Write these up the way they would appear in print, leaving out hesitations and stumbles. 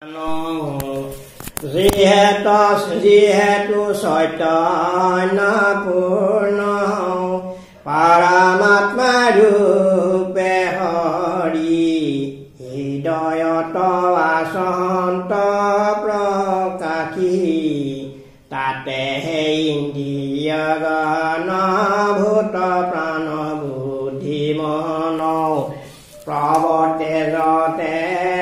যিহেতু চৈতন্য পূৰ্ণ পৰমাত্মা ৰূপে হৰি হৃদয়ত বাসন্ত প্ৰকাশী তাতে ইন্দ্ৰিয় গণ ভূত প্ৰাণ বুদ্ধি মন প্ৰৱৰ্তে যতে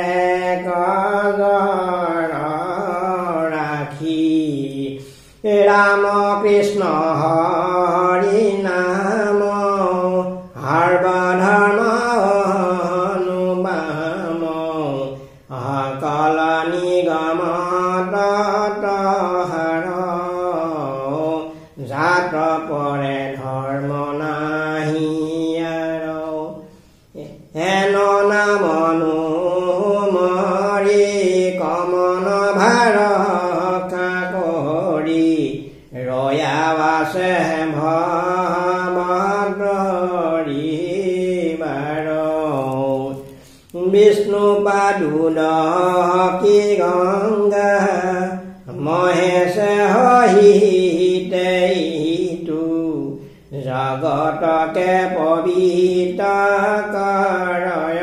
ৰাম কৃষ্ণ হৰি নাম সৰ্বধৰ্ম অনুবাম সকল নিগম ততহাৰ জাত পৰে ধৰ্ম নাহি হেন নামনো মৰি কমন ভাৰ ৰয়াবাসে ভদ্ৰিবাৰ বিষ্ণু পাদুল কি গংগা মহেশে সহিতে ইটো জগতকে পবিত্ৰ কৰয়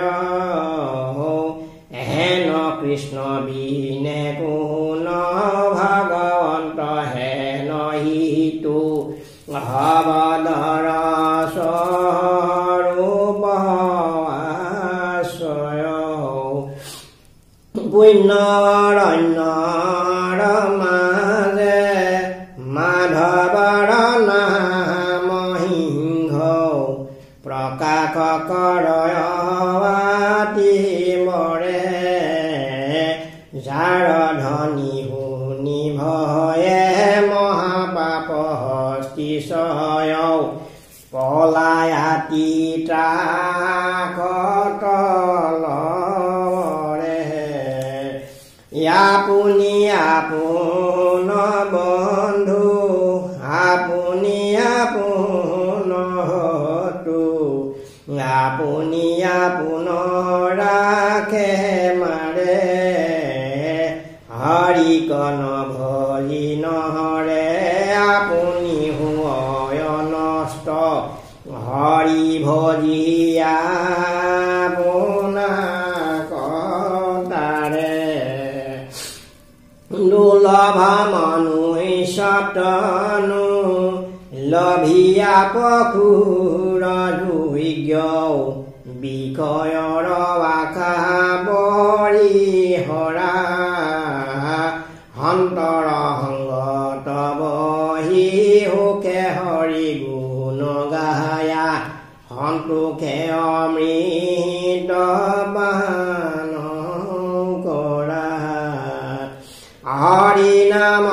হেন কৃষ্ণ বিনে কোন ভগৱন্ত হেন হিতু ভৱদৰ স্বৰূপ আশ্ৰয় পুণ্যৰণ্যৰ মাজে মাধৱৰ নাম সিংহ প্ৰকাশ কৰয় মৰে যাৰ ধনী শুনি ভয়ে মহাপাপ হস্তিশয় পলায়াতি ত্ৰাকতলৰে আপুনি আপোন বন্ধু আপুনি আপোন হতু আপুনি আপোন ৰাখে মাৰে হৰি কন ভৰি নহৰে আপুনি হয় নষ্ট হৰি ভজিয়া তাৰে দুৰ্লভ মনুষ্যতনু লভিয়া পশুৰ যোগ্য বিষয়ৰ আশা পৰিহৰা অন্তৰ সংগত বহি সুখে হৰি গুণ গায়া সন্তোষে অমৃত পান কৰা হৰি নাম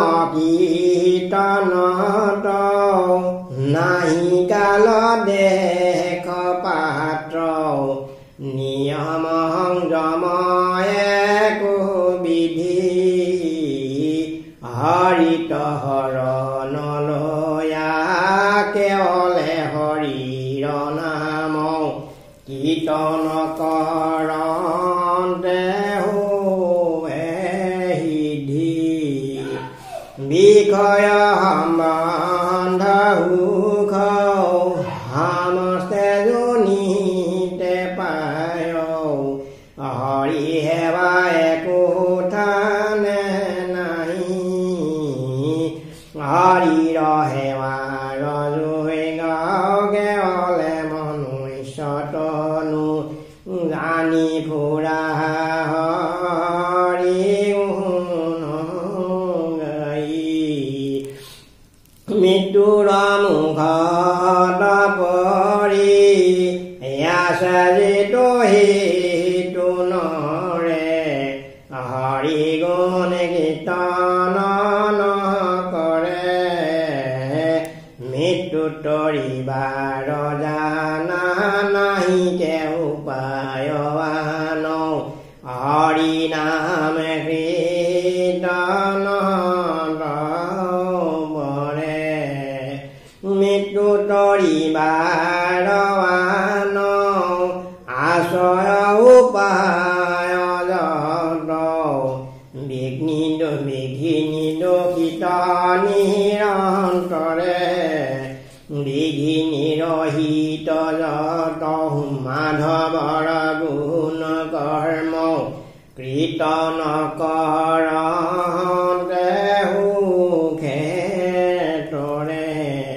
কীৰ্তনত নাহি কাল দেখ পাত্ৰ নিয়ম সংযম একো বিধি হৰিত হৰণ লয়া কেৱলে হৰিৰ নাম কীৰ্তন কৰন্তে সিদ্ধি বিষয় সম্বন্ধ সুখ সমস্তে জনিতে পায় হৰি সেৱা একো থানে হৰিৰ সেৱাৰ জুই কেৱলে মনুষ্যতনু জানি ফুৰা হৰি গাই মৃত্যুৰ মুখত পৰি আছে যিটো সিটো নৰে হৰি গুণ কীৰ্তন তৰিবাৰ জানা নাহি উপায়ৱান হৰি নাম কীৰ্তন বৰে মৃত্যু তৰিবাৰ আশ্ৰয় উপায় বিঘ্নিত বিঘিনিত কীৰ্তন নিৰন্তৰে বিঘিনিৰহিত যত মাধৱৰ গুণ কৰ্ম কীৰ্তন কৰন্তে সুখেতৰে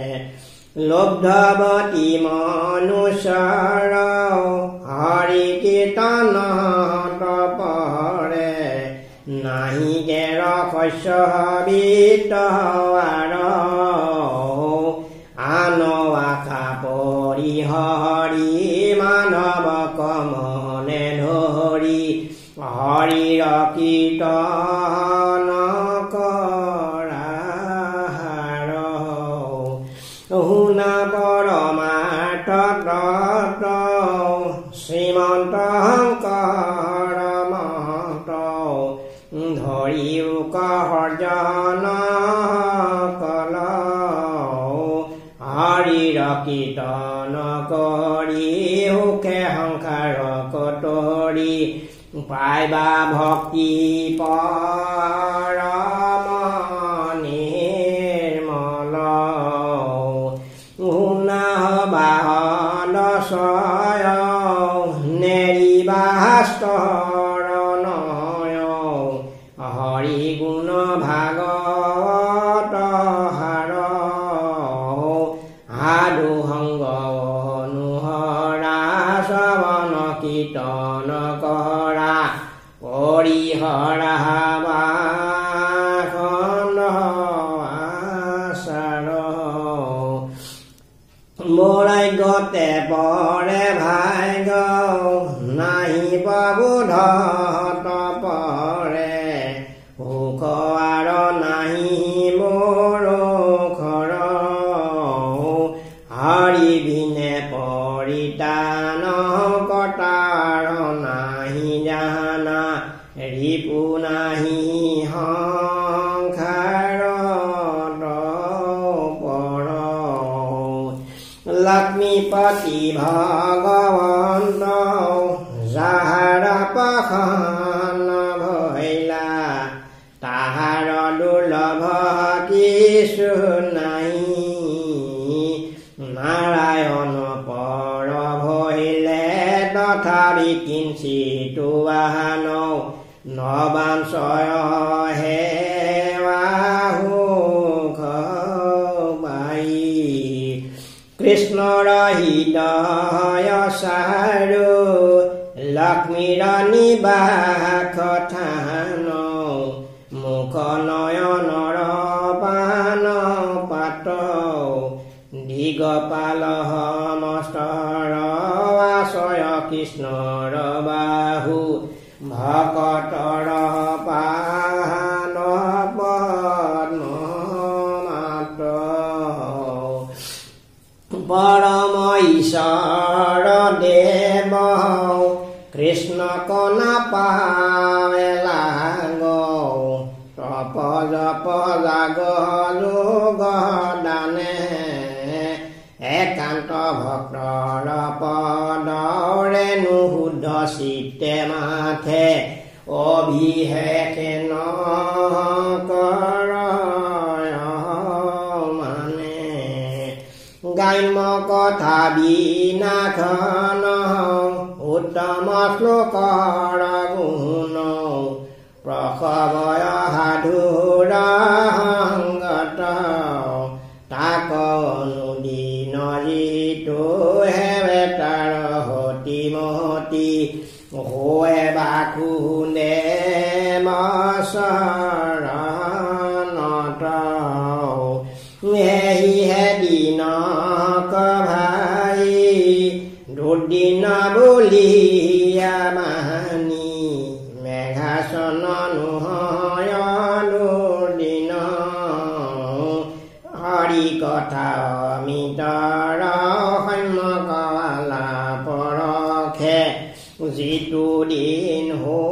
লব্ধৱতী মনুষ্যৰ হৰি কীৰ্তনত পৰে নাহি কেৰ শস্য বিত্ত আন আশা পৰিহৰি মানৱক মনে ধৰি হৰিৰ কীৰ্তন কৰা শুনা পৰমাৰ্থ তত্ত্ব শ্ৰীমন্ত শংকৰ মত ধৰি সৰ্জন কল হৰিৰ কীৰ্তন কৰি সুখে সংসাৰ কতৰি পাইবা ভক্তি পৰম নিৰ্মল শুনা বাহন ছয় নেৰিবা স্তৰণয় হৰি গুণ ভাগৱত হাৰ সাধু সংগ অনুহৰা শ্ৰৱণ কীৰ্তন কৰা পৰিহৰা বাসন আচাৰ বৈৰাগ্যতে পৰে ভাগ্য নাহি প্ৰবোধত পৰে সুখ আৰু নাহি মোৰ খৰ হৰি বিনে পৰিতান কটাৰ নাহি জানা ৰিপু নাহি সংসাৰ পৰ লক্ষ্মীপতি ভগৱন্ত যাহাৰ পাষাণ ভৈলা তাহাৰ দুৰ্লভ কিছু নাই নাৰায়ণ পৰ ভৈলে তথাপি কিঞ্চিতো আহান নবাঞ্চয় হেৱা সুখ পাই কৃষ্ণৰ হৃদয় চাৰু লক্ষ্মীৰ নিবাস থান মুখ নয়নৰ পান পাত দিগপাল সমস্তৰ আশ্ৰয় কৃষ্ণৰ বাহু ভকতৰ পান পদ্ম মাত পৰম ঈশ্বৰ দেৱ কৃষ্ণক নাপাৱে লাগ তপ জপ জাগ যোগ দানে একান্ত ভক্তৰ পদৰে নুশুদ্ধ চিত্তে মাথে অভিষেকে নকৰ মানে গ্ৰাম্য কথা বিনাশন উত্তম শ্লোকৰ গুণ প্ৰসৱয় সাধুৰ সংগত তাক অনুদিন যিটো হেবে তাৰ হতি মতি হৈ বাকুনে মচৰণত সেহিহে দিনক ভাই দুদিন বুলিয়া মানি মেঘাসন নহয় দুদিন হৰি কথা অমিতৰ সম্যকৱালা পৰখে যিটো দিন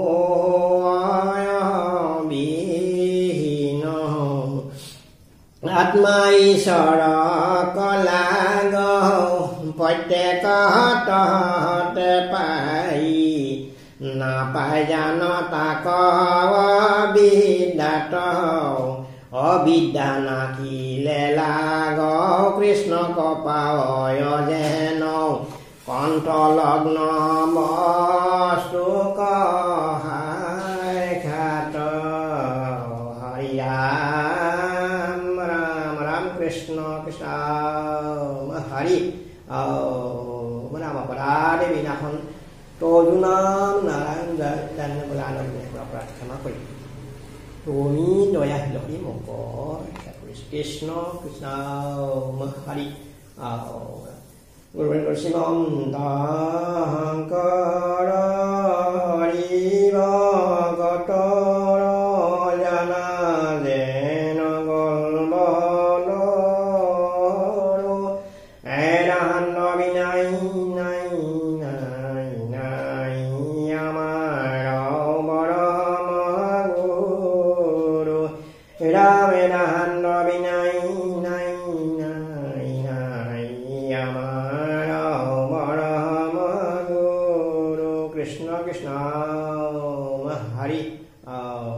বিহীন আত্মা ঈশ্বৰ কলাগ প্ৰত্যেক হতে পাই নাপাই জান তাক বিদ্যাত অবিদ্যা নাকিলে লাগ কৃষ্ণ কপায় যেন কণ্ঠলগ্ন বস্তু কহায় খ্যাত হৰি ৰাম ৰাম ৰাম কৃষ্ণ কৃষ্ণ হৰি নাম অপৰাধে বিনাশন তজুনাম নাৰায়ণ জান্য প্ৰাৰ্থনা কৰি তুমি দয়া হৰি মোক কৃষ্ণ কৃষ্ণ হৰি গুৰু শ্ৰীমন্ত শংকৰ হৰি ভগত জানা যেন গল এৰান্ন বিনাই নাই নাই নাই আমাৰ বৰম গুৰু ৰাম এৰান্ন বিনাই নাই নাই নাই আমাৰ বৰম গুৰু কৃষ্ণ কৃষ্ণ হৰি